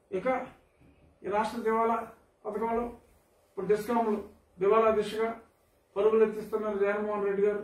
ఇక ఈ రాష్ట్ర దివాలా పథకంలో ఇప్పుడు డిస్కామ్లు దివాలా దిశగా పరుగులు ఎత్తిస్తున్నారు జగన్మోహన్ రెడ్డి గారు.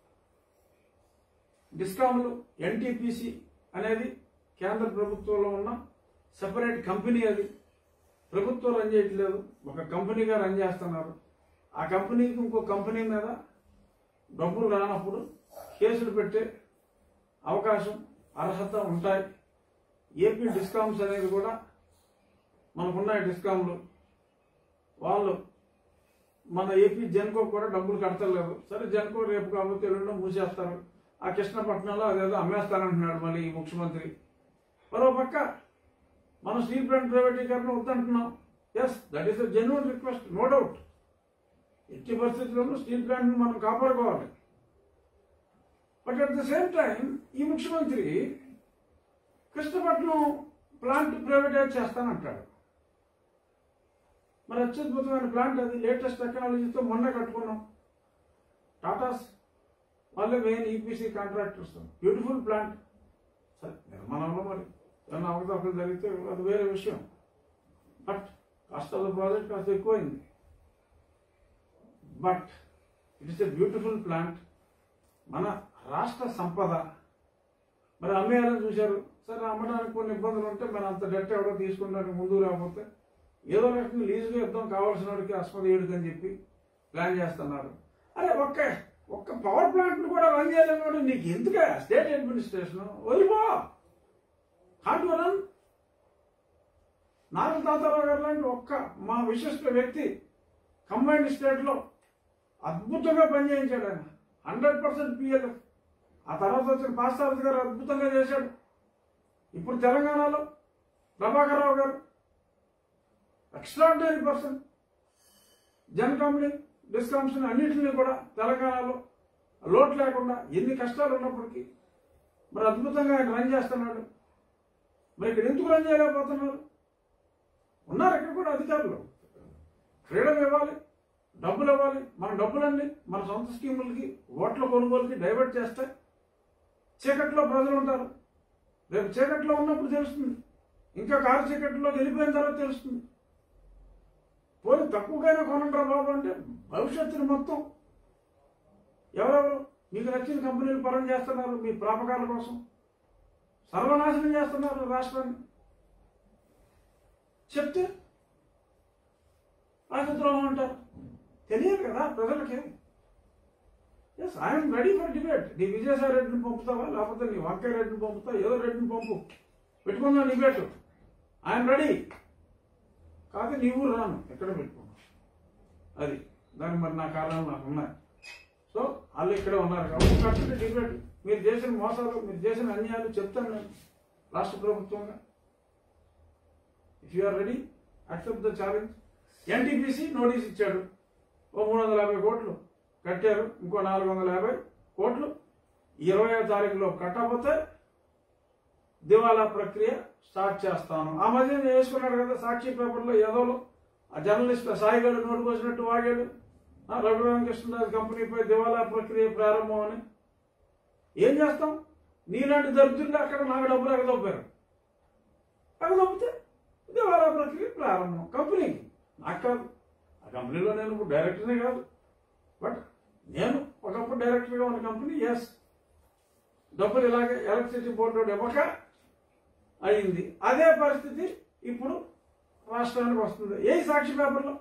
డిస్కామ్లు ఎన్టీపీసీ అనేది కేంద్ర ప్రభుత్వంలో ఉన్న సెపరేట్ కంపెనీ. అది ప్రభుత్వం రన్ చేయట్లేదు, ఒక కంపెనీగా రన్ చేస్తున్నారు. ఆ కంపెనీకి ఇంకో కంపెనీ మీద డబ్బులు రానప్పుడు కేసులు పెట్టే అవకాశం అర్హత ఉంటాయి. ఏపీ డిస్కామ్స్ అనేది కూడా మనకున్నాయి డిస్కామ్లు. వాళ్ళు మన ఏపీ జెన్కో కూడా డబ్బులు కడతలేదు. సరే జెన్కో రేపు కాబట్టి ఎల్లుండో మూసేస్తారు. ఆ కృష్ణపట్నంలో అదేదో అమ్మేస్తానంటున్నాడు మళ్ళీ ఈ ముఖ్యమంత్రి. మరో పక్క మనం స్టీల్ ప్లాంట్ ప్రైవేటీకరణ వద్దంటున్నాం. Yes, that is a genuine request, no doubt. ఎట్టి పరిస్థితుల్లోనూ స్టీల్ ప్లాంట్ని మనం కాపాడుకోవాలి. But at the same time ఈ ముఖ్యమంత్రి కృష్ణపట్నం ప్లాంట్ ప్రైవేటైజ్ చేస్తానంటాడు. మరి అత్యద్భుతమైన ప్లాంట్ అది, లేటెస్ట్ టెక్నాలజీతో మొన్న కట్టుకున్నాం. టాటాస్ వాళ్ళే main EPC contractors. Beautiful plant. సరే నిర్మాణంలో మరి ఏమైనా అవకతవకలు జరిగితే అది వేరే విషయం. But cost of the project కాస్త ఎక్కువైంది. But it is a beautiful plant. మన రాష్ట్ర సంపద. మరి అమ్మేయాలని చూశారు. సరే అమ్మడానికి కొన్ని ఇబ్బందులు ఉంటే మరి అంత డెట్ ఎవడో తీసుకున్నానికి ముందు రాకపోతే ఏదో రకంగా లీజుగా ఇద్దాం కావాల్సిన వాడికి అస్మదేయుడికి అని చెప్పి ప్లాన్ చేస్తున్నారు. అరే ఒక్క పవర్ ప్లాంట్ను కూడా రన్ చేయలేని నీకు ఎందుకే స్టేట్ అడ్మినిస్ట్రేషన్? వదిలిపో. Can't run. నారా తాతారావు గారు లాంటి మా విశిష్ట వ్యక్తి కంబైన్డ్ స్టేట్లో అద్భుతంగా పనిచేయించాడు ఆయన. 100% పిఎల్ఎఫ్. ఆ తర్వాత వచ్చిన పాస్తారథి గారు అద్భుతంగా చేశాడు. ఇప్పుడు తెలంగాణలో ప్రభాకర్ రావు గారు extraordinary person. Gen company discoms అన్నింటినీ కూడా తెలంగాణలో లోటు లేకుండా ఎన్ని కష్టాలు ఉన్నప్పటికీ మరి అద్భుతంగా ఆయన రన్ చేస్తున్నాడు. మరి ఇక్కడ ఎందుకు రన్ చేయలేకపోతున్నారు? ఉన్నారు ఇక్కడ కూడా అధికారులు. ఫ్రీడమ్ ఇవ్వాలి, డబ్బులు ఇవ్వాలి. మన డబ్బులన్నీ మన సొంత స్కీములకి, ఓట్ల కొనుగోలుకి డైవర్ట్ చేస్తే చీకట్లో ప్రజలు ఉంటారు. రేపు చీకట్లో ఉన్నప్పుడు తెలుస్తుంది, ఇంకా కారు చీకట్లో వెళ్ళిపోయిన తర్వాత తెలుస్తుంది. పోనీ తక్కువగానే కొనంటారా బాబు అంటే భవిష్యత్తుని మొత్తం ఎవరెవరు మీకు నచ్చిన కంపెనీలు పరం చేస్తున్నారు. మీ ప్రాపకాల కోసం సర్వనాశనం చేస్తున్నారు రాష్ట్రాన్ని. చెప్తే రాజద్రోహం అంటారు. తెలియదు కదా ప్రజలకి. Yes, I'm ready for debate. నీ విజయసాయి రెడ్డిని పంపుతావా, లేకపోతే నీ వంకాయ రెడ్డిని పంపుతావా, ఏదో రెడ్డిని పంపు, పెట్టుకుందాం డిబేట్. I'm ready. కాదు నీ ఊరు రాను, ఎక్కడ పెట్టుకున్నాను అది దానికి మరి నా కారణాలు నాకు ఉన్నాయి. సో వాళ్ళు ఇక్కడే ఉన్నారు కాబట్టి కరెక్ట్ డిబేట్. మీరు చేసిన మోసాలు, మీరు చేసిన అన్యాయాలు చెప్తాను నేను రాష్ట్ర ప్రభుత్వంగా. If you are ready, accept the challenge. NTPC notice ఇచ్చాడు. ఓ 350 కోట్లు కట్టారు. ఇంకో 450 కోట్లు 20వ తారీఖులో కట్టకపోతే దివాలా ప్రక్రియ స్టార్ట్ చేస్తాను. ఆ మధ్య వేసుకున్నాడు కదా సాక్షి పేపర్లో ఏదోలో ఆ జర్నలిస్ట్ సాయిగాడు నోటు పోసినట్టు వాగాడు. రఘు రామ కృష్ణం కంపెనీపై దివాలా ప్రక్రియ ప్రారంభం అని. ఏం చేస్తాం? నీలాంటి దరిద్రులు అక్కడ నాకు డబ్బులు ఎగదొప్పారు. ఎగదొప్పితే దివాలా ప్రక్రియ ప్రారంభం కంపెనీకి. నాకు కాదు, ఆ కంపెనీలో నేను ఇప్పుడు డైరెక్టర్నే కాదు. బట్ నేను ఒకప్పుడు డైరెక్టర్గా ఉన్న కంపెనీ ఎస్ డబ్బులు ఇలాగే ఎలక్ట్రిసిటీ బోర్డు ఇవ్వక అయింది. అదే పరిస్థితి ఇప్పుడు రాష్ట్రానికి వస్తుంది. ఏ సాక్షి పేపర్లో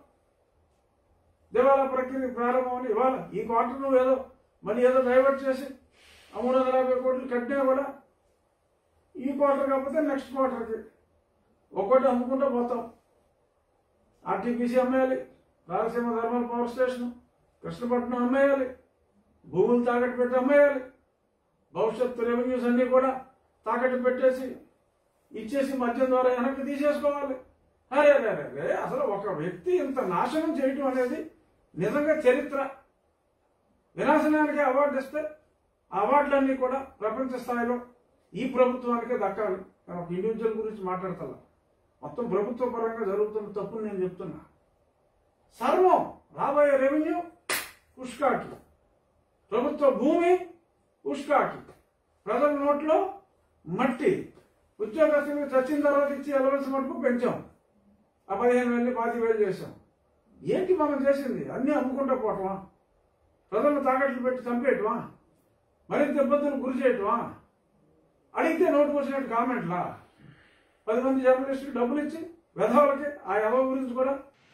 దివాలా ప్రక్రియ ప్రారంభం అని ఇవాళ ఈ క్వార్టర్ నువ్వు ఏదో మళ్ళీ ఏదో డైవర్ట్ చేసి ఆ 350 కోట్లు కట్టినా కూడా ఈ క్వార్టర్ కాకపోతే నెక్స్ట్ క్వార్టర్కి ఒక్కోటి అమ్ముకుంటూ పోతాం. ఆర్టీపీసీ అమ్మేయాలి, Rayalaseema thermal power station, Krishnapatnam అమ్మేయాలి, భూములు తాకట్టు పెట్టి అమ్మేయాలి, భవిష్యత్తు రెవెన్యూస్ అన్నీ కూడా తాకట్టు పెట్టేసి ఇచ్చేసి మద్యం ద్వారా వెనక్కి తీసేసుకోవాలి. అరే అరే అరే అసలు ఒక వ్యక్తి ఇంత నాశనం చేయటం అనేది నిజంగా చరిత్ర. వినాశనానికి అవార్డు ఇస్తే ఆ అవార్డులన్నీ కూడా ప్రపంచ స్థాయిలో ఈ ప్రభుత్వానికే దక్కాలి. ఒక ఇండివిజువల్ గురించి మాట్లాడతా, మొత్తం ప్రభుత్వ పరంగా జరుగుతున్న తప్పుని నేను చెప్తున్నా. సర్వం రాబోయే రెవెన్యూ పుష్కాకి, ప్రభుత్వ భూమి పుష్కాకి, ప్రజల నోట్లో మట్టి. ఉద్యోగస్తులకు చచ్చిన తర్వాత ఇచ్చి అలవెన్స్ మటుకు పెంచాం. ఆ 15,000 25,000 చేశాం. ఏంటి మనం చేసింది? అన్నీ అమ్ముకుంటూ పోవటమా? ప్రజలను తాకట్లు పెట్టి చంపేయటమా? మరింత ఇబ్బందులు గురి చేయటమా? అడిగితే నోటుకు వచ్చినట్టు కామెంట్లా? 10 మంది జర్నలిస్టులు డబ్బులు ఇచ్చి వెధవులకి ఆ ఎవరి గురించి కూడా